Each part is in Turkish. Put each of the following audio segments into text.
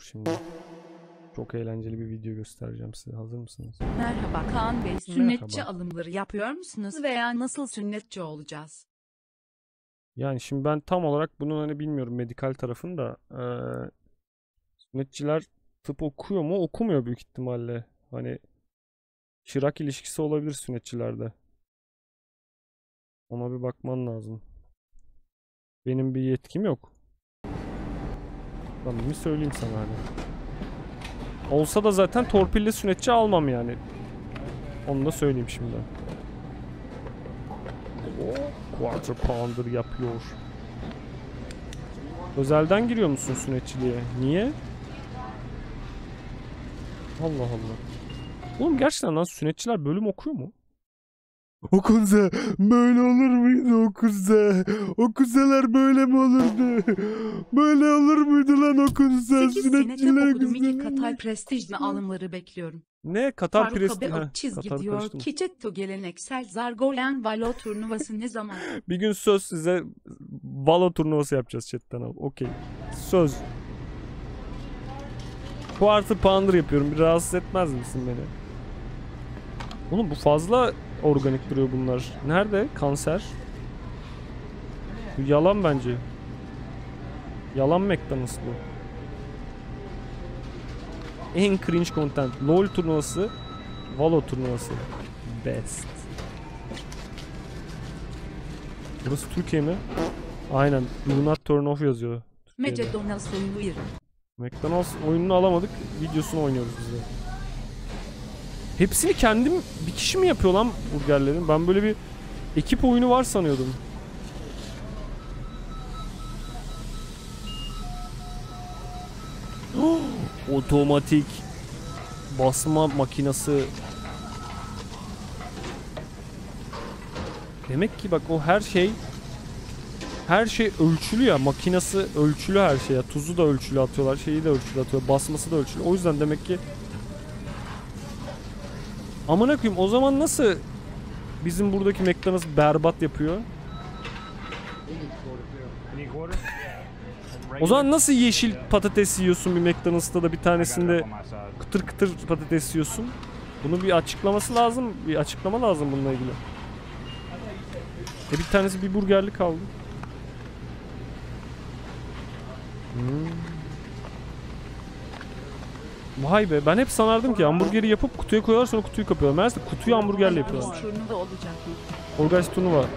şimdi. Çok eğlenceli bir video göstereceğim size. Hazır mısınız? Merhaba Kaan Bey, sünnetçi Merhaba. alımları yapıyor musunuz veya nasıl sünnetçi olacağız? Yani şimdi ben tam olarak bunun hani bilmiyorum medikal tarafını da sünnetçiler tıp okuyor mu? Okumuyor büyük ihtimalle. Hani çırak ilişkisi olabilir sünnetçilerde. Ona bir bakman lazım. Benim bir yetkim yok. Ben mi söyleyeyim sana hani. Olsa da zaten torpille sünnetçi almam yani. Onu da söyleyeyim şimdi. Quarter pounder yapıyor. Özelden giriyor musun sünnetçiliğe? Niye? Allah Allah. Oğlum gerçekten lan sünnetçiler bölüm okuyor mu? Okunsa böyle olur muydu okunsa? Okunsalar böyle mi olurdu? Böyle olur muydu lan okunsa? 8 sene tıp Sünnetçiler okudum, 2 güzel. Katar prestijli alımları bekliyorum. Ne? Katar Faruk presti... abi Heh, ok çizgi Katar diyor karıştı mı? ki Cetto geleneksel Zargolen Valo turnuvası ne zaman? Bir gün söz size Valo turnuvası yapacağız chatten al. Okey. Söz. Quarter pounder yapıyorum. Bir rahatsız etmez misin beni? Oğlum bu fazla organik duruyor bunlar. Nerede? Kanser. Bu yalan bence. Yalan McDonald's bu. En cringe content. LoL turnuvası. Valo turnuvası. Best. Burası Türkiye mi? Aynen. Do not turn off yazıyor. Mece Donald oyunu McDonald's oyununu alamadık. Videosunu oynuyoruz biz de. Hepsini kendim bir kişi mi yapıyor lan burgerlerin? Ben böyle bir ekip oyunu var sanıyordum. Otomatik basma makinesi. Demek ki bak o her şey ölçülü ya. Makinesi ölçülü her şey ya. Tuzu da ölçülü atıyorlar. Şeyi de ölçülü atıyor. Basması da ölçülü. O yüzden demek ki amına koyayım o zaman nasıl bizim buradaki McDonald's berbat yapıyor? O zaman nasıl yeşil patates yiyorsun bir McDonald's'ta da bir tanesinde kıtır kıtır patates yiyorsun? Bunu bir açıklaması lazım. Bir açıklama lazım bununla ilgili. Bir tanesi bir burgerli kaldı. Vay be, ben hep sanardım ki hamburgeri yapıp kutuya koyuyorlar sonra kutuyu kapıyorlar. Meğerse kutuyu hamburgerle yapıyorlar. turnuva olacak mı? Organize turnuva.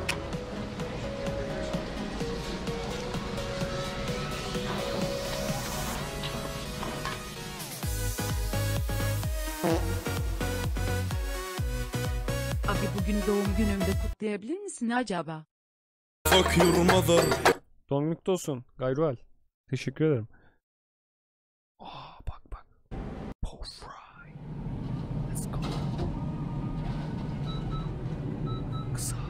Abi bugün doğum günümde kutlayabilir misin acaba? Doğum günün kutlu olsun. Gayruel. Teşekkür ederim. Bak bak. Paul Fry. Let's go. Kızart.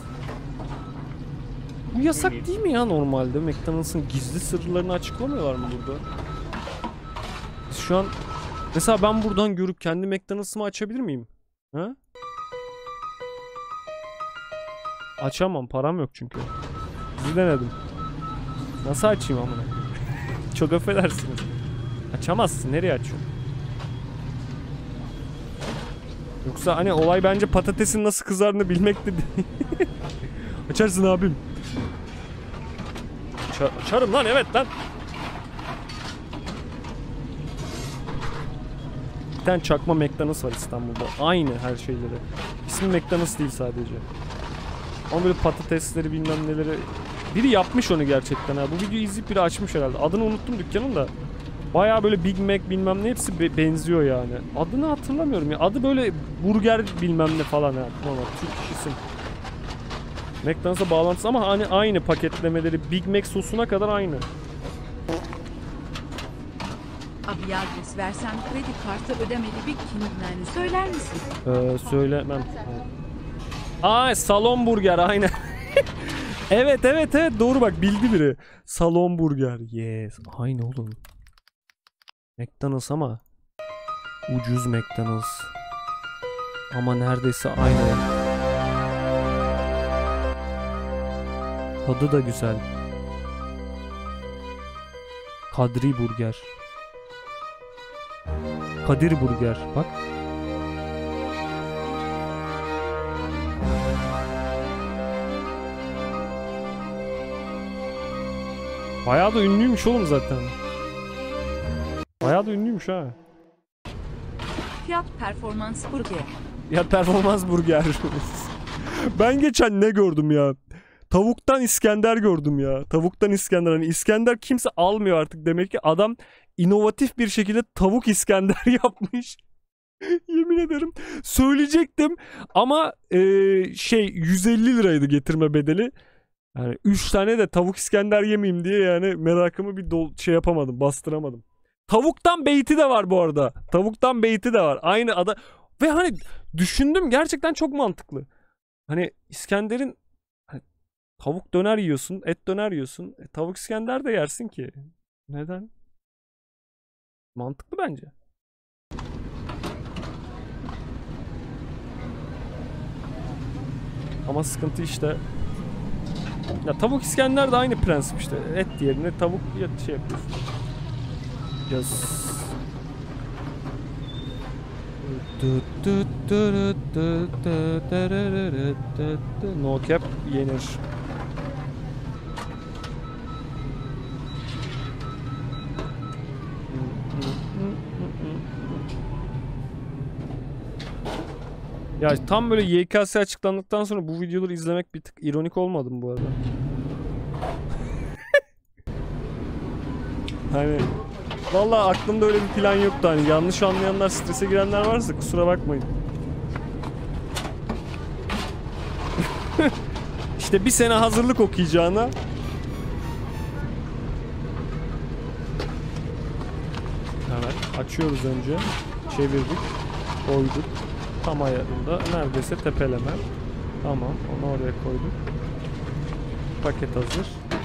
Bu yasak değil mi ya normalde? McDonald's'ın gizli sırlarını açıklamıyorlar mı burada? Şu an mesela ben buradan görüp kendi McDonald's'ımı açabilir miyim? Ha? Açamam. Param yok çünkü. Sizi denedim. Nasıl açayım amına? Çok affedersiniz. Açamazsın. Nereye açıyorsun? Yoksa hani olay bence patatesin nasıl kızardığını bilmekte değil. Açarsın abim. Açarım lan, evet lan. Bir tane çakma McDonald's var İstanbul'da. Aynı her şeyleri. İsmi McDonald's değil sadece. Ama böyle patatesleri bilmem neleri. Biri yapmış onu gerçekten ha. Bu videoyu izleyip biri açmış herhalde. Adını unuttum dükkanın da. Baya böyle Big Mac bilmem ne hepsi benziyor yani. Adını hatırlamıyorum ya. Adı böyle burger bilmem ne falan ha. Normal Türk isim. McDonald's'a bağlantısı ama hani aynı paketlemeleri Big Mac sosuna kadar aynı. Abi adres versen kredi kartı ödemeli bir kimliğini söyler misin? Söylemem. Aa, Salon Burger aynen. Evet doğru bak bildi biri. Salon Burger. Yes. Aynı oğlum. McDonald's ama ucuz McDonald's. Ama neredeyse aynı. Tadı da güzel. Kadri Burger. Kadir Burger. Bak. Bayağı da ünlüymüş oğlum zaten. Bayağı da ünlüymüş ha. Fiyat performans burger. Ya performans burger. Ben geçen ne gördüm ya? Tavuktan İskender gördüm ya. Tavuktan İskender. Hani İskender kimse almıyor artık. Demek ki adam inovatif bir şekilde tavuk İskender yapmış. Yemin ederim. Söyleyecektim ama 150 liraydı getirme bedeli. Yani 3 tane de tavuk İskender yemeyeyim diye yani merakımı bir yapamadım. Bastıramadım. Tavuktan beyti de var bu arada. Tavuktan beyti de var. Aynı ada. Ve hani düşündüm gerçekten çok mantıklı. Hani İskender'in hani, tavuk döner yiyorsun, et döner yiyorsun. Tavuk İskender de yersin ki. Neden? Mantıklı bence. Ama sıkıntı işte. Ya tavuk İskender de aynı prensip işte. Et yerine tavuk yapıyorsun. Yes. No cap yenir. Ya tam böyle YKS açıklandıktan sonra bu videoları izlemek bir tık ironik olmadı mı bu arada? Hani vallahi aklımda öyle bir plan yoktu, hani yanlış anlayanlar, strese girenler varsa kusura bakmayın. İşte bir sene hazırlık okuyacağına evet, açıyoruz önce, çevirdik, koyduk, tam ayarında, neredeyse tepeleme, tamam, onu oraya koyduk, paket hazır.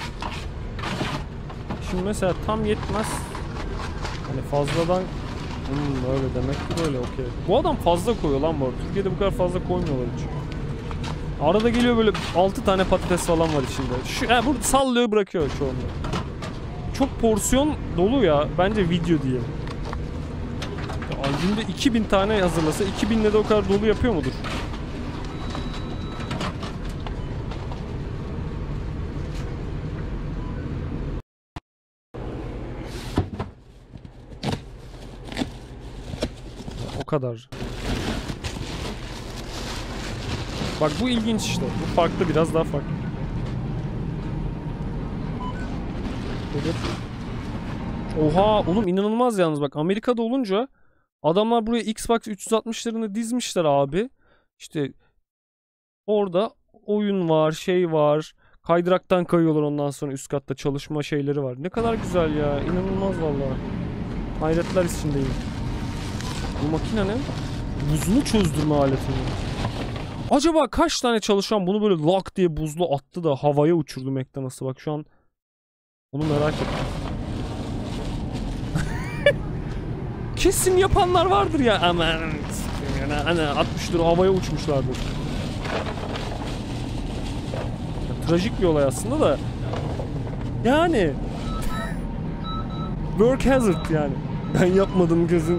Şimdi mesela tam yetmez. Hani fazladan öyle demek ki böyle okey. Bu adam fazla koyuyor lan bu arada. Türkiye'de bu kadar fazla koymuyorlar hiç. Arada geliyor böyle 6 tane patates falan var içinde. Burada sallıyor bırakıyor çoğunda. Çok porsiyon dolu ya. Bence video diye. Ya, günde 2000 tane hazırlasa 2000'le de o kadar dolu yapıyor mudur? O kadar. Bak bu ilginç işte. Bu farklı, biraz daha farklı. Evet. Oha oğlum, inanılmaz yalnız bak. Amerika'da olunca adamlar buraya Xbox 360'larını dizmişler abi. İşte orada oyun var, şey var. Kaydıraktan kayıyorlar, ondan sonra üst katta çalışma şeyleri var. Ne kadar güzel ya. İnanılmaz vallahi. Hayretler içindeyim. Bu makine ne? Buzunu çözdürme aleti mi? Acaba kaç tane çalışan bunu böyle lak diye buzlu attı da havaya uçurdu McDonald's'ı? Bak şu an onu merak ettim. Kesin yapanlar vardır ya. Aman yani 60 lira havaya uçmuşlardır. Ya, trajik bir olay aslında da. Yani work hazard yani. Ben yapmadım gözün.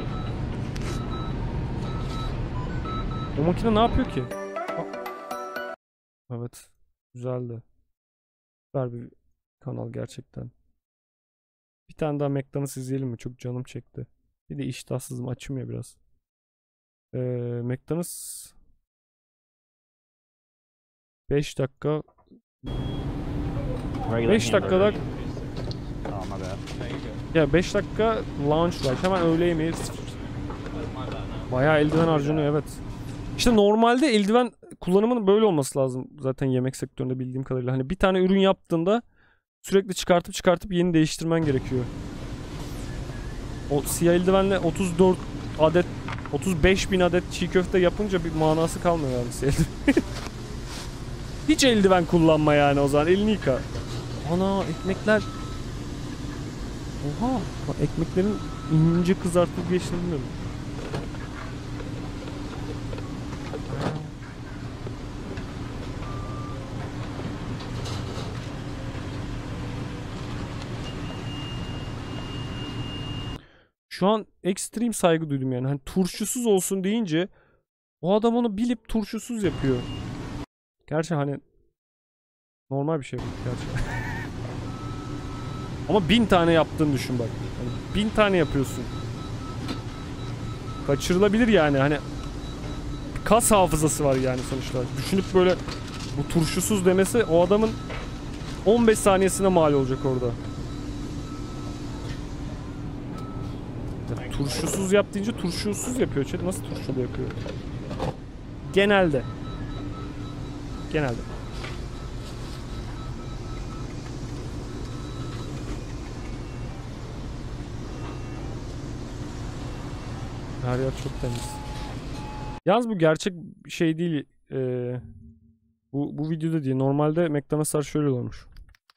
O makine ne yapıyor ki? Evet. Güzeldi. Süper bir kanal gerçekten. Bir tane daha McDonald's izleyelim mi? Çok canım çekti. Bir de iştahsızım. Açım ya biraz. McDonald's 5 dakika 5 dakikada ya 5 dakika launch var. Hemen öğle yemeği. Bayağı eldiven harcanıyor, evet. İşte normalde eldiven kullanımının böyle olması lazım. Zaten yemek sektöründe bildiğim kadarıyla. Hani bir tane ürün yaptığında sürekli çıkartıp yeni değiştirmen gerekiyor. O siyah eldivenle 34 adet 35.000 adet çiğ köfte yapınca bir manası kalmıyor yani siyah eldiven. Hiç eldiven kullanma yani o zaman. Elini yıka. Ana ekmekler. Oha. Bak, ekmeklerin ince kızartıp geçtiğini bilmiyorum. Şu an ekstrem saygı duydum yani. Hani turşusuz olsun deyince o adam onu bilip turşusuz yapıyor. Gerçi hani normal bir şey bu gerçi. Ama 1000 tane yaptığını düşün bak. Yani 1000 tane yapıyorsun. Kaçırılabilir yani hani kas hafızası var yani sonuçta. Düşünüp böyle bu turşusuz demesi o adamın 15 saniyesine mal olacak orada. Ya, turşusuz yap deyince turşusuz yapıyor. Nasıl turşulu yapıyor? Genelde. Genelde. Her yer çok temiz. Yalnız bu gerçek şey değil. Bu videoda değil. Normalde McDonald's'lar şöyle olmuş.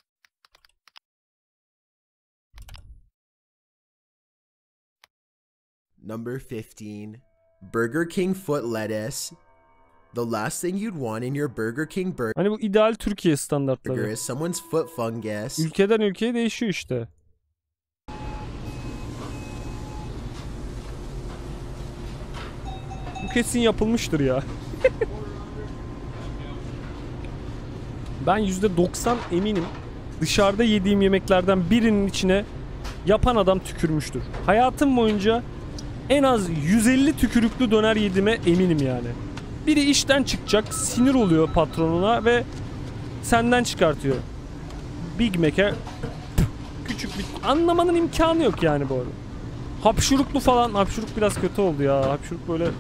Number 15. Burger King foot lettuce. The last thing you'd want in your Burger King Hani bu ideal Türkiye standartları. burger is someone's foot fungus. Ülkeden ülkeye değişiyor işte. Bu kesin yapılmıştır ya. Ben %90 eminim dışarıda yediğim yemeklerden birinin içine yapan adam tükürmüştür. Hayatım boyunca en az 150 tükürüklü döner yediğime eminim yani. Biri işten çıkacak, sinir oluyor patronuna ve senden çıkartıyor. Big Mac'e küçük bir... Anlamanın imkanı yok yani bu arada. Hapşuruklu falan. Hapşuruk biraz kötü oldu ya. Hapşuruk böyle...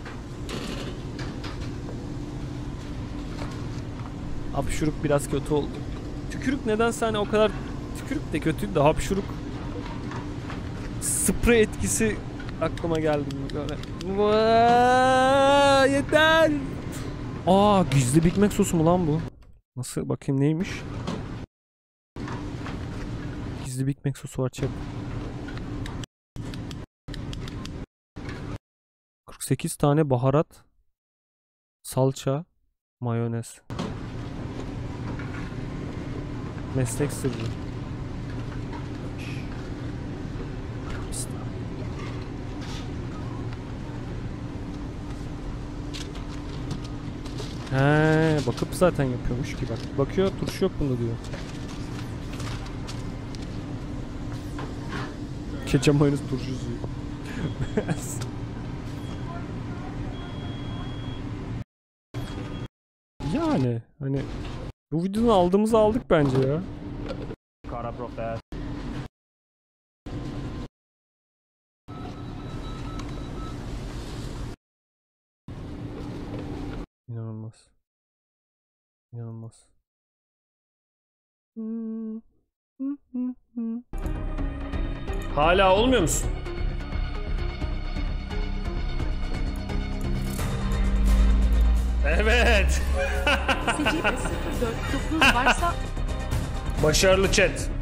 Hapşuruk biraz kötü oldu. Tükürük nedense hani o kadar... Tükürük de kötüydü de hapşuruk... Sprey etkisi aklıma geldi böyle. Yeter! Aa, gizli Big Mac sosu mu lan bu? Nasıl? Bakayım neymiş? Gizli Big Mac sosu var çek. 48 tane baharat, salça, mayonez. Meslek sırrı. He, bakıp zaten yapıyormuş ki bak. Bakıyor, turşu yok bunda diyor. Ketçap mayonez turşusu. Yani hani bu videodan aldığımızı aldık bence ya. İnanılmaz. İnanılmaz. Hala olmuyor musun? Evet. SCP-04 toplum varsa Başarılı chat.